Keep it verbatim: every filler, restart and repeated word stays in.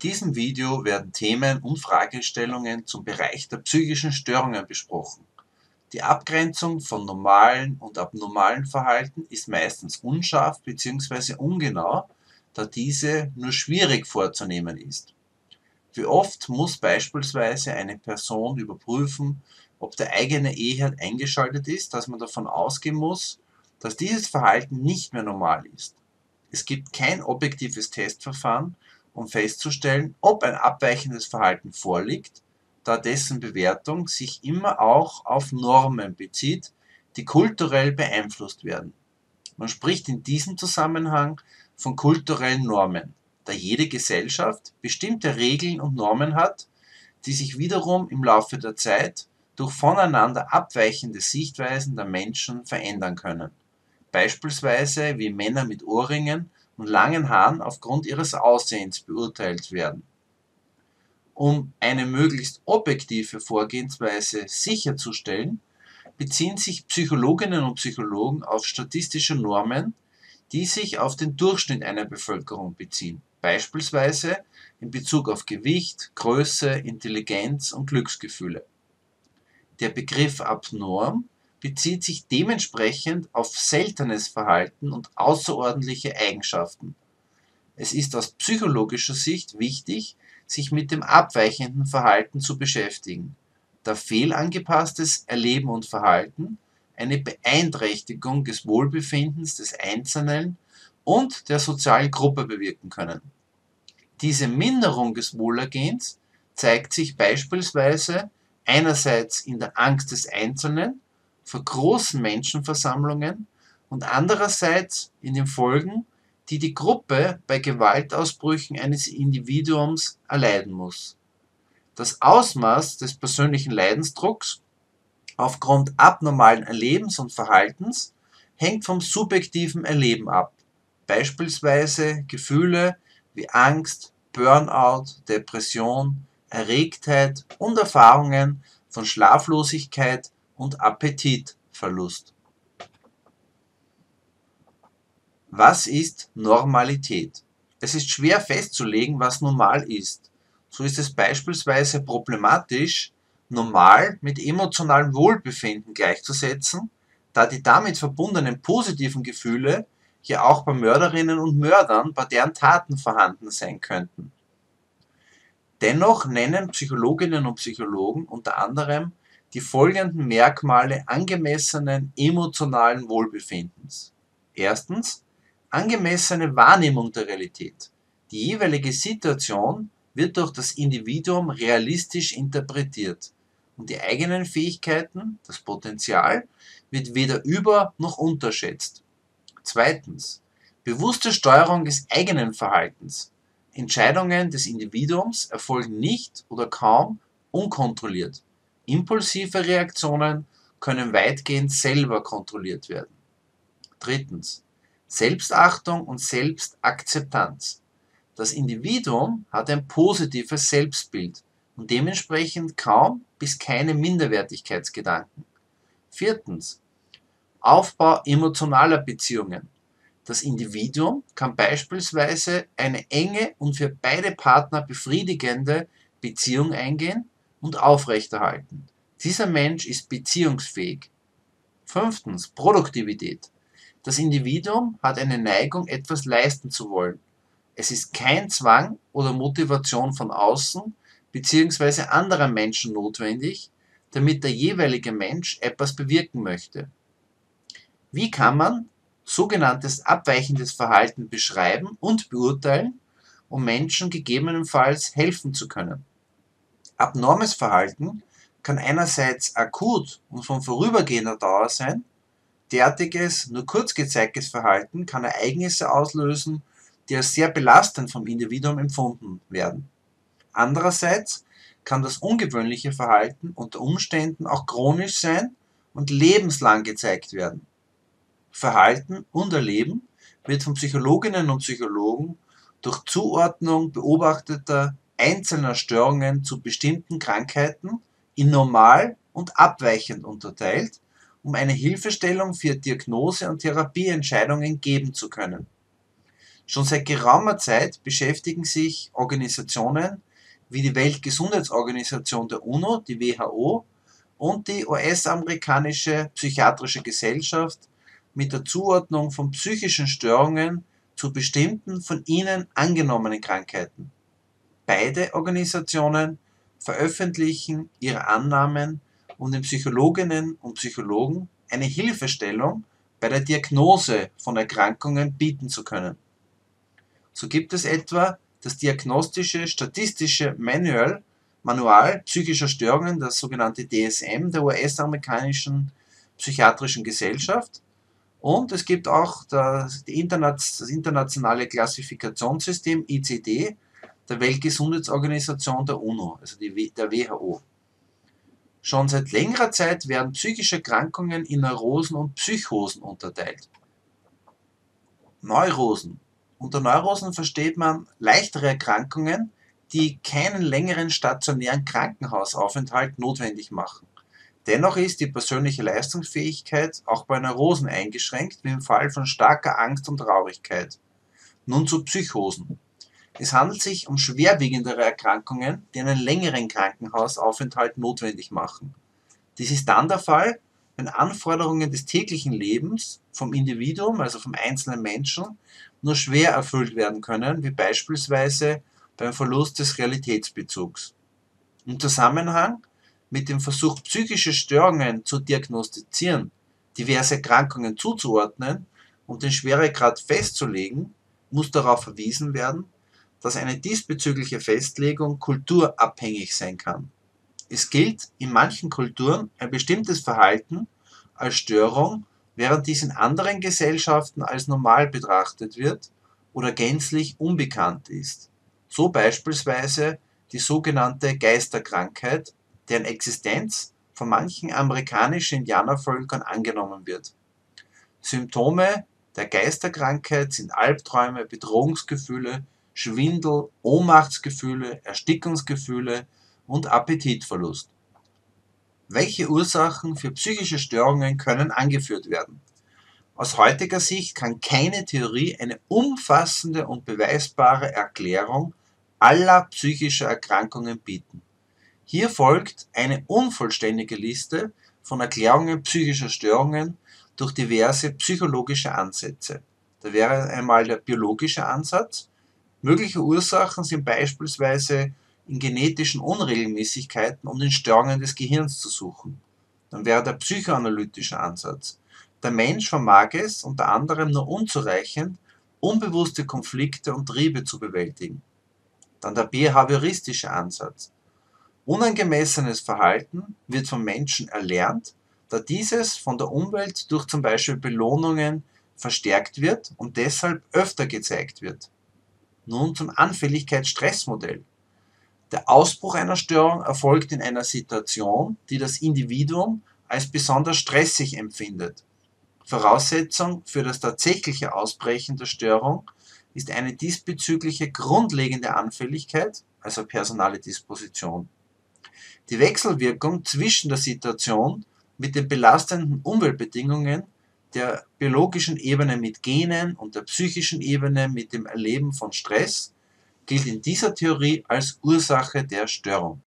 diesem Video werden Themen und Fragestellungen zum Bereich der psychischen Störungen besprochen. Die Abgrenzung von normalen und abnormalen Verhalten ist meistens unscharf bzw. ungenau, da diese nur schwierig vorzunehmen ist. Wie oft muss beispielsweise eine Person überprüfen, ob der eigene E-Herd eingeschaltet ist, dass man davon ausgehen muss, dass dieses Verhalten nicht mehr normal ist. Es gibt kein objektives Testverfahren, um festzustellen, ob ein abweichendes Verhalten vorliegt, da dessen Bewertung sich immer auch auf Normen bezieht, die kulturell beeinflusst werden. Man spricht in diesem Zusammenhang von kulturellen Normen, da jede Gesellschaft bestimmte Regeln und Normen hat, die sich wiederum im Laufe der Zeit durch voneinander abweichende Sichtweisen der Menschen verändern können. Beispielsweise wie Männer mit Ohrringen und langen Haaren aufgrund ihres Aussehens beurteilt werden. Um eine möglichst objektive Vorgehensweise sicherzustellen, beziehen sich Psychologinnen und Psychologen auf statistische Normen, die sich auf den Durchschnitt einer Bevölkerung beziehen, beispielsweise in Bezug auf Gewicht, Größe, Intelligenz und Glücksgefühle. Der Begriff abnorm bezieht sich dementsprechend auf seltenes Verhalten und außerordentliche Eigenschaften. Es ist aus psychologischer Sicht wichtig, sich mit dem abweichenden Verhalten zu beschäftigen, da fehlangepasstes Erleben und Verhalten eine Beeinträchtigung des Wohlbefindens des Einzelnen und der sozialen Gruppe bewirken können. Diese Minderung des Wohlergehens zeigt sich beispielsweise einerseits in der Angst des Einzelnen vor großen Menschenversammlungen und andererseits in den Folgen, die die Gruppe bei Gewaltausbrüchen eines Individuums erleiden muss. Das Ausmaß des persönlichen Leidensdrucks aufgrund abnormalen Erlebens und Verhaltens hängt vom subjektiven Erleben ab, beispielsweise Gefühle wie Angst, Burnout, Depression, Erregtheit und Erfahrungen von Schlaflosigkeit und Appetitverlust. Was ist Normalität? Es ist schwer festzulegen, was normal ist. So ist es beispielsweise problematisch, normal mit emotionalem Wohlbefinden gleichzusetzen, da die damit verbundenen positiven Gefühle ja auch bei Mörderinnen und Mördern bei deren Taten vorhanden sein könnten. Dennoch nennen Psychologinnen und Psychologen unter anderem die folgenden Merkmale angemessenen emotionalen Wohlbefindens. Erstens, angemessene Wahrnehmung der Realität. Die jeweilige Situation wird durch das Individuum realistisch interpretiert und die eigenen Fähigkeiten, das Potenzial, wird weder über- noch unterschätzt. Zweitens, bewusste Steuerung des eigenen Verhaltens. Entscheidungen des Individuums erfolgen nicht oder kaum unkontrolliert. Impulsive Reaktionen können weitgehend selber kontrolliert werden. Drittens, Selbstachtung und Selbstakzeptanz. Das Individuum hat ein positives Selbstbild und dementsprechend kaum bis keine Minderwertigkeitsgedanken. Viertens, Aufbau emotionaler Beziehungen. Das Individuum kann beispielsweise eine enge und für beide Partner befriedigende Beziehung eingehen und aufrechterhalten. Dieser Mensch ist beziehungsfähig. Fünftens, Produktivität. Das Individuum hat eine Neigung, etwas leisten zu wollen. Es ist kein Zwang oder Motivation von außen bzw. anderer Menschen notwendig, damit der jeweilige Mensch etwas bewirken möchte. Wie kann man sogenanntes abweichendes Verhalten beschreiben und beurteilen, um Menschen gegebenenfalls helfen zu können? Abnormes Verhalten kann einerseits akut und von vorübergehender Dauer sein. Derartiges, nur kurz gezeigtes Verhalten kann Ereignisse auslösen, die als sehr belastend vom Individuum empfunden werden. Andererseits kann das ungewöhnliche Verhalten unter Umständen auch chronisch sein und lebenslang gezeigt werden. Verhalten und Erleben wird von Psychologinnen und Psychologen durch Zuordnung beobachteter einzelner Störungen zu bestimmten Krankheiten in normal und abweichend unterteilt, um eine Hilfestellung für Diagnose und Therapieentscheidungen geben zu können. Schon seit geraumer Zeit beschäftigen sich Organisationen wie die Weltgesundheitsorganisation der UNO, die W H O, und die U S-amerikanische Psychiatrische Gesellschaft mit der Zuordnung von psychischen Störungen zu bestimmten von ihnen angenommenen Krankheiten. Beide Organisationen veröffentlichen ihre Annahmen, um den Psychologinnen und Psychologen eine Hilfestellung bei der Diagnose von Erkrankungen bieten zu können. So gibt es etwa das Diagnostische Statistische Manual, Manual psychischer Störungen, das sogenannte D S M der U S-amerikanischen Psychiatrischen Gesellschaft, und es gibt auch das, die Interna das internationale Klassifikationssystem I C D der Weltgesundheitsorganisation der UNO, also die, der W H O. Schon seit längerer Zeit werden psychische Erkrankungen in Neurosen und Psychosen unterteilt. Neurosen. Unter Neurosen versteht man leichtere Erkrankungen, die keinen längeren stationären Krankenhausaufenthalt notwendig machen. Dennoch ist die persönliche Leistungsfähigkeit auch bei Neurosen eingeschränkt, wie im Fall von starker Angst und Traurigkeit. Nun zu Psychosen. Es handelt sich um schwerwiegendere Erkrankungen, die einen längeren Krankenhausaufenthalt notwendig machen. Dies ist dann der Fall, wenn Anforderungen des täglichen Lebens vom Individuum, also vom einzelnen Menschen, nur schwer erfüllt werden können, wie beispielsweise beim Verlust des Realitätsbezugs. Im Zusammenhang mit dem Versuch, psychische Störungen zu diagnostizieren, diverse Erkrankungen zuzuordnen und den Schweregrad festzulegen, muss darauf verwiesen werden, dass eine diesbezügliche Festlegung kulturabhängig sein kann. Es gilt in manchen Kulturen ein bestimmtes Verhalten als Störung, während dies in anderen Gesellschaften als normal betrachtet wird oder gänzlich unbekannt ist. So beispielsweise die sogenannte Geisterkrankheit, deren Existenz von manchen amerikanischen Indianervölkern angenommen wird. Symptome der Geisterkrankheit sind Albträume, Bedrohungsgefühle, Schwindel, Ohnmachtsgefühle, Erstickungsgefühle und Appetitverlust. Welche Ursachen für psychische Störungen können angeführt werden? Aus heutiger Sicht kann keine Theorie eine umfassende und beweisbare Erklärung aller psychischer Erkrankungen bieten. Hier folgt eine unvollständige Liste von Erklärungen psychischer Störungen durch diverse psychologische Ansätze. Da wäre einmal der biologische Ansatz. Mögliche Ursachen sind beispielsweise in genetischen Unregelmäßigkeiten und in Störungen des Gehirns zu suchen. Dann wäre der psychoanalytische Ansatz. Der Mensch vermag es unter anderem nur unzureichend, unbewusste Konflikte und Triebe zu bewältigen. Dann der behavioristische Ansatz. Unangemessenes Verhalten wird vom Menschen erlernt, da dieses von der Umwelt durch zum Beispiel Belohnungen verstärkt wird und deshalb öfter gezeigt wird. Nun zum Anfälligkeits-Stress-Modell. Der Ausbruch einer Störung erfolgt in einer Situation, die das Individuum als besonders stressig empfindet. Voraussetzung für das tatsächliche Ausbrechen der Störung ist eine diesbezügliche grundlegende Anfälligkeit, also personale Disposition. Die Wechselwirkung zwischen der Situation mit den belastenden Umweltbedingungen, der biologischen Ebene mit Genen und der psychischen Ebene mit dem Erleben von Stress gilt in dieser Theorie als Ursache der Störung.